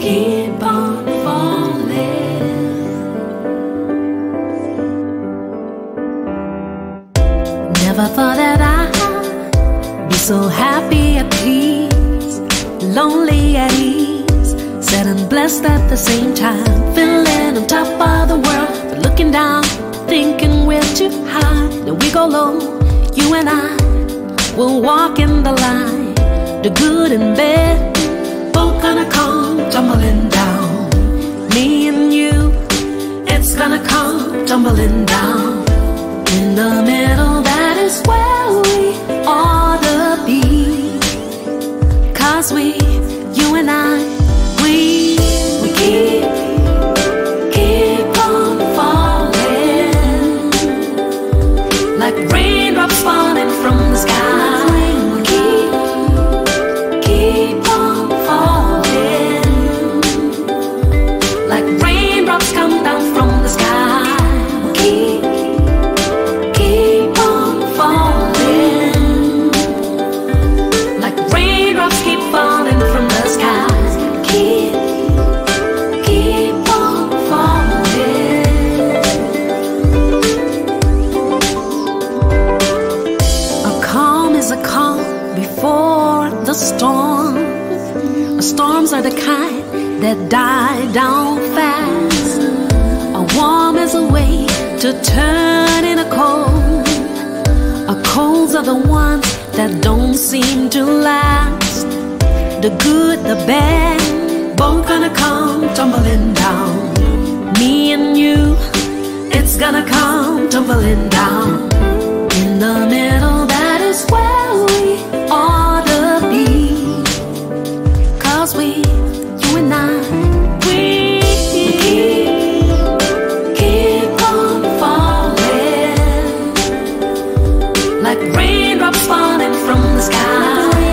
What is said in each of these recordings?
keep on falling. Never thought that I'd be so happy at peace, lonely at ease, sad and blessed at the same time, feeling on top of the world, but looking down, thinking we're too high. Then we go low, you and I will walk in the line. The good and bad, both gonna come tumbling down. Me and you, it's gonna come tumbling down. In the middle, that is where we ought to be. 'Cause you and I, we keep on falling, like raindrops falling from the sky. We keep on falling, like raindrops come down from the sky. We keep on falling, like raindrops keep falling from the sky. Keep on falling. A calm is a calm before the storm. Storms are the kind that die down fast. A warm is a way to turn in a cold. A colds are the ones that don't seem to last. The good, the bad, both gonna come tumbling down. Me and you, it's gonna come tumbling down. In the middle, that is where we ought to be. 'Cause you and I, we keep on falling, like raindrops falling from the sky.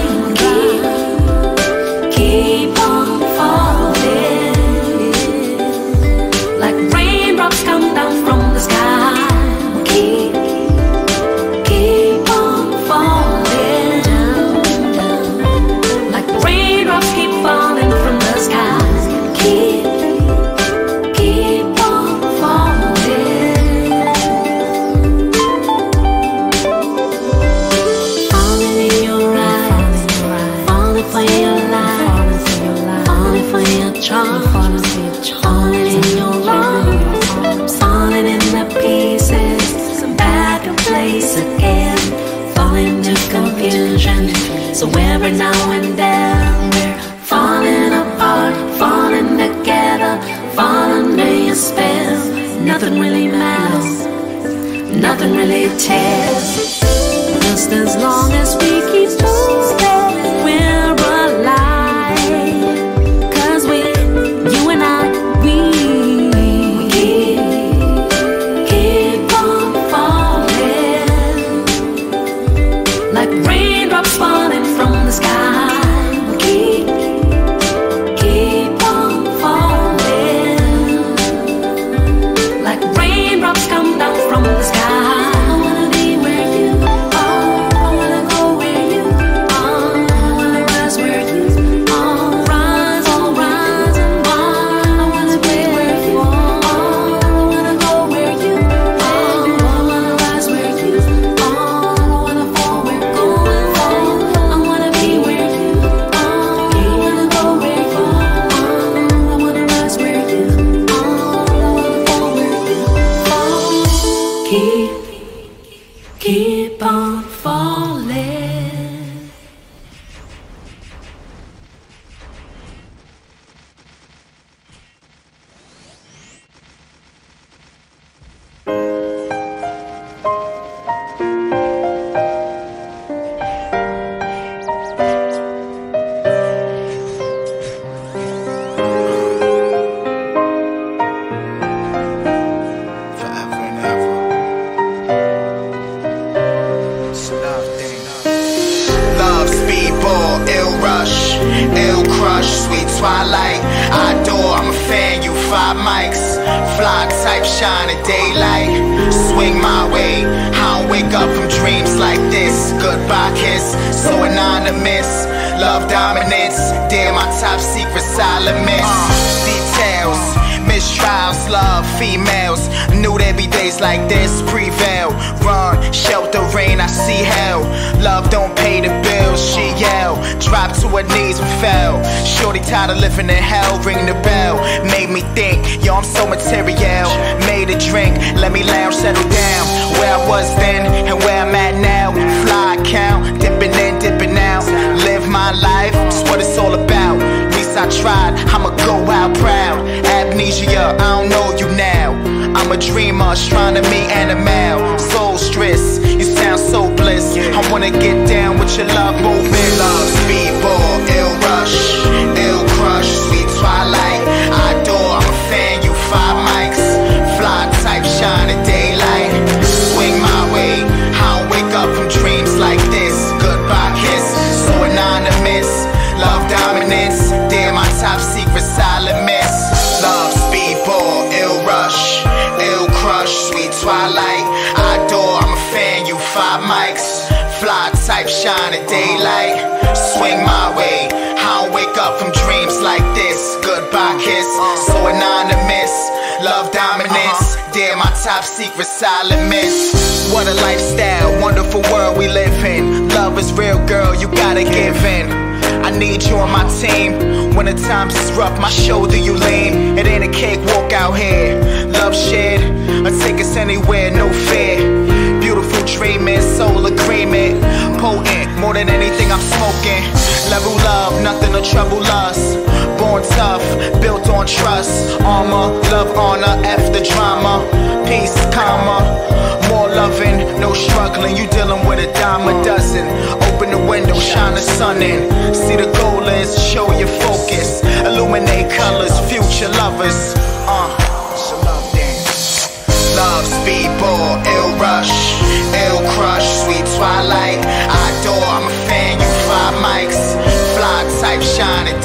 Keep on falling, like raindrops come down from the sky. Keep on falling, like raindrops keep falling from the sky. Keep on falling, falling in your eyes, falling for your life, falling for your charm, falling in your arms, falling in the pieces, so back in place again, falling to confusion. So every now and then we're falling apart, falling together, falling under your spell. Nothing really matters, nothing really tears. Just as long as we keep moving, we're alive. 'Cause you and I, we keep on falling, like raindrops falling from the sky. We keep on falling, like raindrops come down from the sky. I wanna be where you are, I wanna go where you are, I wanna rise where you are, rise and bar. I wanna be where you are, I wanna go where you are, I wanna rise where you are, I wanna fall where you're going. I wanna be where you are, I wanna go where you are, I wanna rise where you are, I wanna fall where you are. Keep on falling. Forever and ever. It's a love thing. Love, speedball, ill rush, ill crush, sweet twilight. I adore, I'm a fan, you 5 mics. Fly type, shine in daylight. Swing my way, I don't wake up from dreams like this. Goodbye kiss, so anonymous. love dominance. They're my top secret silent miss. Details, mistrials, love females. Knew there'd be days like this, prevail. Run, shelter, rain, I see hell. Love don't pay the bills, she yell. Drop to her knees and fell. Shorty tired of living in hell, ring the bell. Made me think, yo, I'm so material. Made a drink, let me lounge, settle down. Where I was then and where I'm at now. Fly count, dipping in, dipping out. Live my life, that's what it's all about. At least I tried, I'ma go out proud. Amnesia, I don't know you now. I'm a dreamer, astronomy, animal. Soul stress, you sound so bliss. I wanna get down with your love movement. Love, speedball, ill rush, ill crush, sweet twilight. I adore, I'm a fan, you 5 mics. Fly type, shine in daylight. Swing my way, I don't wake up from dreams like this. Goodbye kiss, so anonymous. Love dominance, they're my top secret silent miss. Love, speedball, ill rush, ill crush, sweet twilight. I adore, I'm a fan, you 5 mics. Fly type, shine in daylight. Swing my way, I don't wake up from dreams like this. Goodbye kiss, so anonymous. Love dominance, they're my top secret silent miss. What a lifestyle, wonderful world we live in. Love is real, girl, you gotta give in. I need you on my team. When the times is rough, my shoulder you lean. It ain't a cakewalk out here. Love shared, or take us anywhere, no fear. Beautiful dreaming, soul agreement. Potent, more than anything I'm smoking. Level love, nothing to trouble us. Born tough, built on trust. Armor, love, honor, F the drama. Peace, karma, more loving, no struggling. You dealing with a dime a dozen. Open the window, shine the sun in. See the goal is, show your focus. Illuminate colors, future lovers. It's a love dance. Love, speedball, ill rush, ill crush, sweet twilight. I adore, I'm a fan, you 5 mics. Fly type, shine it